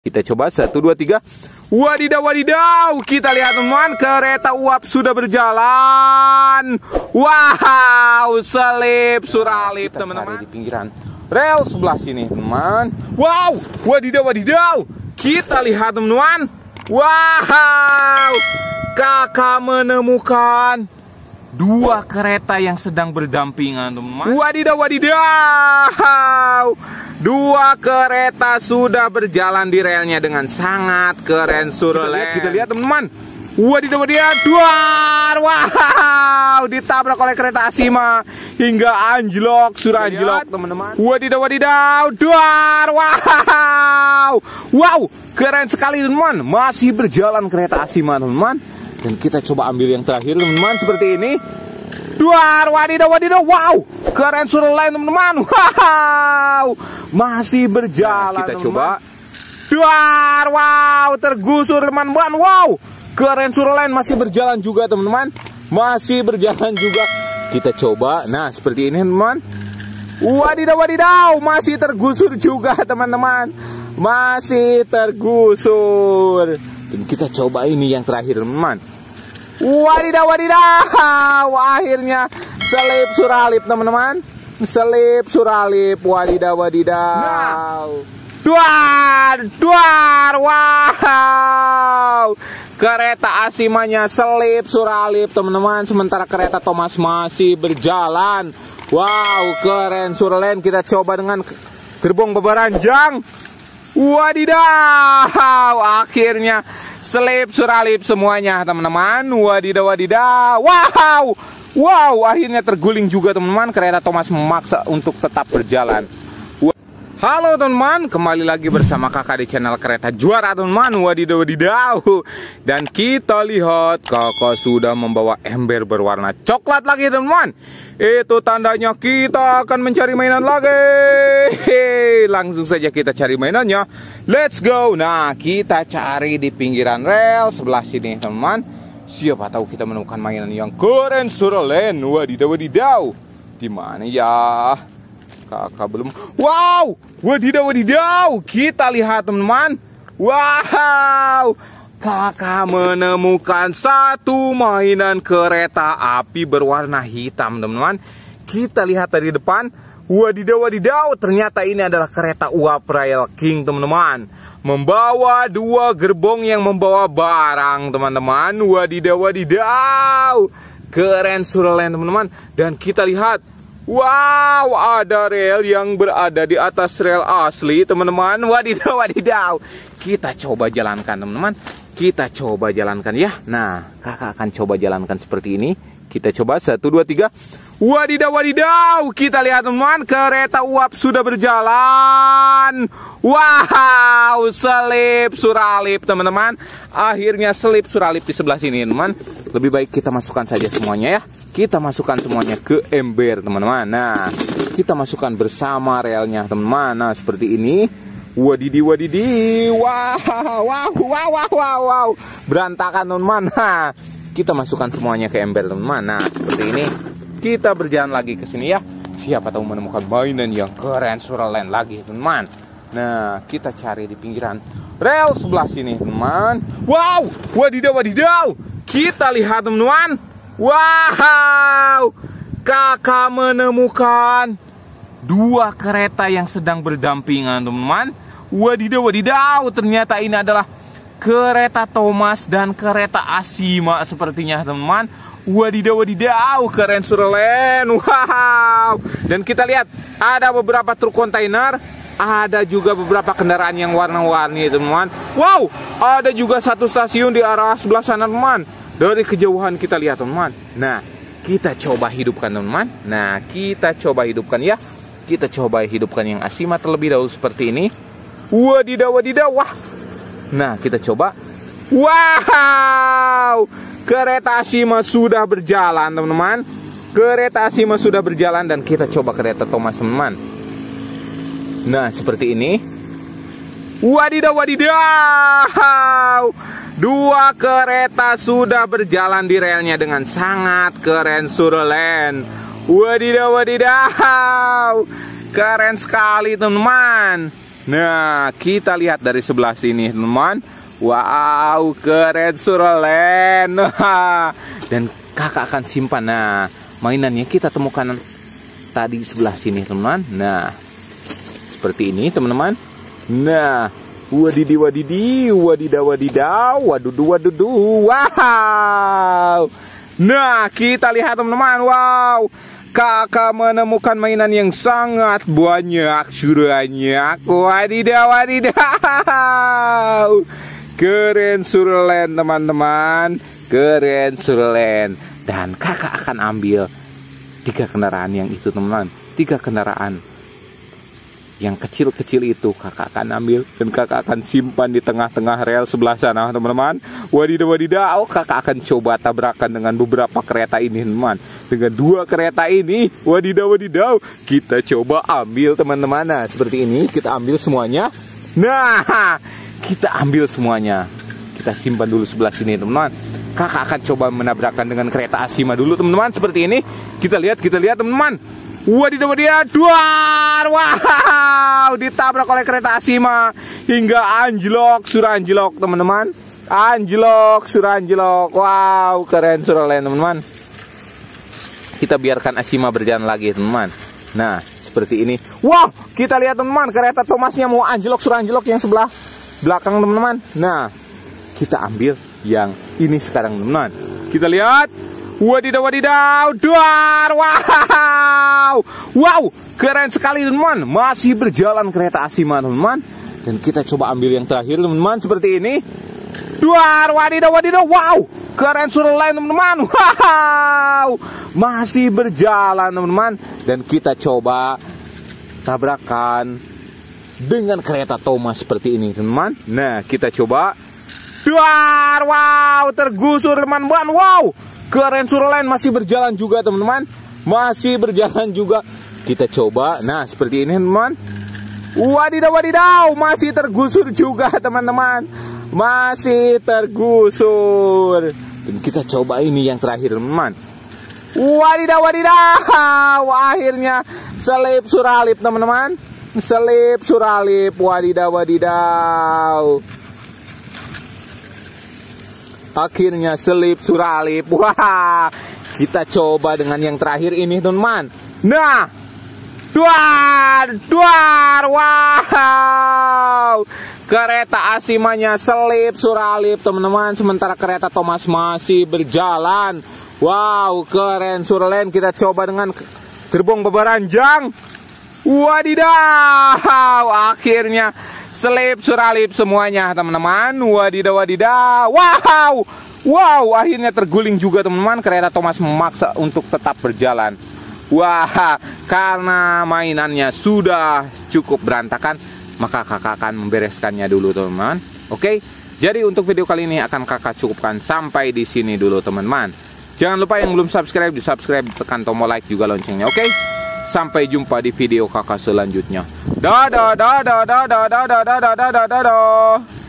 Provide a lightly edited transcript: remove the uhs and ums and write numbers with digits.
Kita coba 1, 2, 3. Wadidaw, wadidaw. Kita lihat teman-teman, kereta uap sudah berjalan. Wow, selip suralip teman-teman. Di pinggiran rel sebelah sini teman. Wow, wadidaw, wadidaw. Kita lihat teman-teman. Wow, kakak menemukan dua kereta yang sedang berdampingan teman-teman. Wadidaw, wadidaw. Dua kereta sudah berjalan di relnya dengan sangat keren surelen. Kita lihat teman-teman. Wadidaw, wadidaw, duar. Wow, ditabrak oleh kereta Asima hingga anjlok, surah anjlok teman-teman. Wadidaw, wadidaw, duar. Wow, wow, keren sekali teman-teman. Masih berjalan kereta Asima teman-teman. Dan kita coba ambil yang terakhir teman-teman, seperti ini. Duar, wadidaw, wadidaw, wow, keren surelen teman-teman. Wow, masih berjalan. Nah, kita coba. Duar, wow, tergusur teman-teman. Wow, keren surelen, masih berjalan juga teman-teman. Masih berjalan juga. Kita coba. Nah, seperti ini teman-teman. Wadidaw, wadidaw, masih tergusur juga teman-teman. Masih tergusur. Dan kita coba ini yang terakhir teman-teman. Wadidaw, wadidaw, akhirnya selip suralip teman-teman. Selip suralip, wadidaw, wadidaw. Duar, duar, wow. Kereta Asimanya selip suralip teman-teman. Sementara kereta Thomas masih berjalan. Wow, keren surelen. Kita coba dengan gerbong beberanjang. Wadidaw, akhirnya selip suralip semuanya teman-teman. Wadidaw, wadidaw. Wow, wow, akhirnya terguling juga teman-teman. Kereta Thomas memaksa untuk tetap berjalan. Halo teman-teman, kembali lagi bersama kakak di channel Kereta Juara teman-teman. Wadidaw, wadidaw. Dan kita lihat kakak sudah membawa ember berwarna coklat lagi teman-teman. Itu tandanya kita akan mencari mainan lagi. Langsung saja kita cari mainannya. Let's go. Nah, kita cari di pinggiran rel sebelah sini teman-teman. Siapa tahu kita menemukan mainan yang keren surelen. Wadidaw, wadidaw. Di mana ya? Kakak belum. Wow, wadidaw, wadidaw. Kita lihat teman-teman. Wow, kakak menemukan satu mainan kereta api berwarna hitam teman-teman. Kita lihat dari depan. Wadidaw, wadidaw. Ternyata ini adalah kereta uap Rail King teman-teman. Membawa dua gerbong yang membawa barang teman-teman. Wadidaw, wadidaw. Keren surelen teman-teman. Dan kita lihat. Wow, ada rel yang berada di atas rel asli teman-teman. Wadidaw, wadidaw. Kita coba jalankan teman-teman. Kita coba jalankan ya. Nah, kakak akan coba jalankan seperti ini. Kita coba 1, 2, 3. Wadidaw, wadidaw. Kita lihat teman-teman, kereta uap sudah berjalan. Wow, selip suralip teman-teman. Akhirnya selip suralip di sebelah sini teman-teman. Lebih baik kita masukkan saja semuanya ya. Kita masukkan semuanya ke ember teman-teman. Nah, kita masukkan bersama relnya teman-teman. Nah, seperti ini. Wadidi, wadidi. Wow, wow, wow, wow, wow, wow. Berantakan teman-teman. Nah, kita masukkan semuanya ke ember teman-teman. Nah, seperti ini. Kita berjalan lagi ke sini ya. Siapa tahu menemukan mainan yang keren surelen lagi teman-teman. Nah, kita cari di pinggiran rel sebelah sini teman-teman. Wow, wadidaw, wadidaw. Kita lihat teman-teman. Wow, kakak menemukan dua kereta yang sedang berdampingan teman-teman. Wadidaw, wadidaw. Ternyata ini adalah kereta Thomas dan kereta Asima sepertinya teman-teman. Wadidaw, wadidaw. Keren surelen. Wow. Dan kita lihat ada beberapa truk kontainer. Ada juga beberapa kendaraan yang warna-warni teman-teman. Wow, ada juga satu stasiun di arah sebelah sana teman. Dari kejauhan kita lihat teman-teman. Nah, kita coba hidupkan teman-teman. Nah, kita coba hidupkan ya. Kita coba hidupkan yang Asima terlebih dahulu seperti ini. Wadidaw, wadidaw. Wah. Nah, kita coba. Wow, kereta Asima sudah berjalan teman-teman. Kereta Asima sudah berjalan. Dan kita coba kereta Thomas teman-teman. Nah, seperti ini. Wadidaw, wadidaw. Dua kereta sudah berjalan di relnya dengan sangat keren surelen. Wadidaw, wadidaw. Keren sekali teman-teman. Nah, kita lihat dari sebelah sini, teman-teman. Wow, keren Suralen. Dan kakak akan simpan. Nah, mainannya kita temukan tadi sebelah sini, teman-teman. Nah, seperti ini, teman-teman. Nah, wadidaw, wadudu. Wow. Nah, kita lihat, teman-teman. Wow, kakak menemukan mainan yang sangat banyak, banyak. Wadidaw. Keren Suralen, teman-teman. Keren Suralen. Dan kakak akan ambil 3 kendaraan yang itu, teman-teman. 3 kendaraan yang kecil-kecil itu kakak akan ambil. Dan kakak akan simpan di tengah-tengah rel sebelah sana, teman-teman. Wadidaw. Kakak akan coba tabrakan dengan beberapa kereta ini, teman-teman. Dengan 2 kereta ini, wadidaw. Kita coba ambil, teman-teman. Nah, seperti ini, kita ambil semuanya. Nah, kita ambil semuanya. Kita simpan dulu sebelah sini, teman-teman. Kakak akan coba menabrakkan dengan kereta Asima dulu, teman-teman. Seperti ini. Kita lihat, teman-teman. Wadidaw. Duar. Wow, ditabrak oleh kereta Asima hingga anjlok, teman-teman. Anjlok. Wow, keren Suralen, teman-teman. Kita biarkan Asima berjalan lagi, teman-teman. Nah, seperti ini. Wow, kita lihat, teman-teman, kereta Thomasnya mau anjlok yang sebelah belakang, teman-teman. Nah, kita ambil yang ini sekarang, teman-teman. Kita lihat. Wadidaw. Duar. Wow, keren sekali, teman-teman. Masih berjalan kereta Asima, teman-teman. Dan kita coba ambil yang terakhir, teman-teman. Seperti ini. Duar. Wadidaw. Wow, keren Suralen, teman-teman. Wow, masih berjalan, teman-teman. Dan kita coba tabrakan dengan kereta Thomas seperti ini, teman-teman. Nah, kita coba. Duar. Wow, tergusur, teman-teman. Wow, keren Suralen, masih berjalan juga, teman-teman. Masih berjalan juga. Kita coba. Nah, seperti ini, teman-teman. Wadidaw. Masih tergusur juga, teman-teman. Masih tergusur. Dan kita coba ini yang terakhir, teman-teman. Wadidaw. Akhirnya selip suralip, teman-teman. Selip suralip. Wadidaw. Akhirnya selip suralip. Wah, kita coba dengan yang terakhir ini, teman-teman. Nah, duar. Wow, kereta Asimanya selip suralip, teman-teman. Sementara kereta Thomas masih berjalan. Wow, keren Suralen. Kita coba dengan gerbong beberanjang. Wadidaw, akhirnya selip suralip semuanya, teman-teman. Wadidaw. Wow, akhirnya terguling juga, teman-teman. Kereta Thomas memaksa untuk tetap berjalan. Wah, karena mainannya sudah cukup berantakan, maka kakak akan membereskannya dulu, teman-teman. Oke, jadi untuk video kali ini akan kakak cukupkan sampai di sini dulu, teman-teman. Jangan lupa yang belum subscribe, di subscribe, tekan tombol like juga loncengnya. Oke, sampai jumpa di video kakak selanjutnya. Dadah.